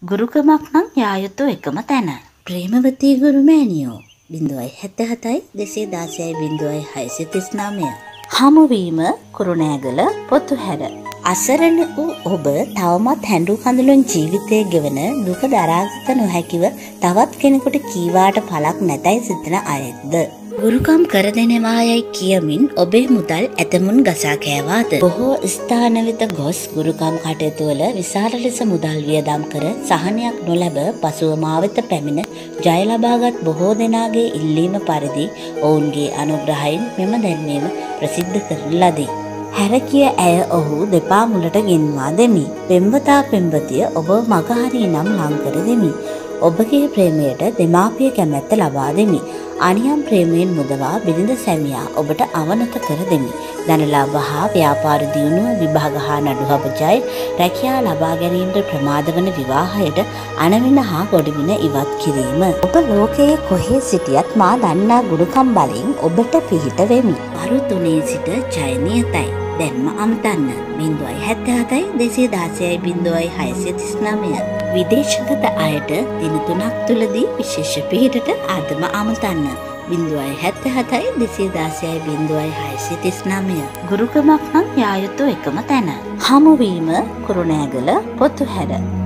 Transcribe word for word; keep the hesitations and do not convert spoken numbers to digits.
ගුරුකමක් නම් යා යුතු එකම තැන. ප්‍රේමවතී ගුරුමෑණියෝ බිංදුවයි හැත්තෑ හතයි දෙසිය දාසයයි බිංදුවයි හයසිය තිස් නවය. හමුවීම කුරුණෑගල පොතුහැර. අසරණ වූ ඔබ තවමත් හැඬු කඳුළුන් ජීවිතය ගෙවන දුක දරාගත නොහැකිව තවත් කෙනෙකුට කීවාට පළක් නැතයි සිතන අයෙක්ද? ගුරුකම් කර දෙනවායයි කියමින් ඔබේ මුදල් ඇතමුන් ගසා කෑවාද? බොහෝ ස්ථාන වෙත ගොස් ගුරුකම් කටයුතු වල විශාල ලෙස මුදල් වියදම් කර සහනයක් නොලැබ පසුව මා වෙත පැමිණ ජය ලබාගත් බොහෝ දෙනාගේ ඉල්ලීම පරිදි ඔවුන්ගේ අනුග්‍රහයෙන් මෙම දැන්වීම ප්‍රසිද්ධ කරන ලදී. හැරකිය ඇය ඔහු දෙපා මුලට ගෙන්වා දෙමි. පෙම්වතා පෙම්වතිය ඔබ මගහරී නම් ලංකර දෙමි. ඔබගේ ප්‍රේමයට දෙමාපිය කැමැත්ත ලබා දෙමි. අනියම් ප්‍රේමයෙන් මුදවා බිරිඳ සැමියා ඔබට අවනත කර දෙමි. ධනලාභ හා ව්‍යාපාර දියුණුව විභාග හා නඩු ජය රැකියා ලබා ගැනීමට ප්‍රමාද වන විවාහයට අනවින හා ගොඩවින ඉවත් කිරීම. ඔබ ලෝකයේ කොහේ සිටියත් මා දන්නා ගුරුකම් බලයෙන් ඔබට පිහිට වෙමි. වරු තුනේ සිට ජය නියතයි. දැන්ම අමතන්න. බිංදුවයි හැත්තෑ හතයි දෙසිය දාසයයි බිංදුවයි හයසිය තිස් නවය. විදේශගත අයට දින තුනක් තුලදී විශේෂ පිහිටට ආදම අමතන්න. බිංදුවයි හැත්තෑ හතයි දෙසිය දාසයයි බිංදුවයි හයසිය තිස් නවය. ගුරුකමක් නම් යා යුතු එකම තැන. හමුවීම කුරුණෑගල පොතුහැර.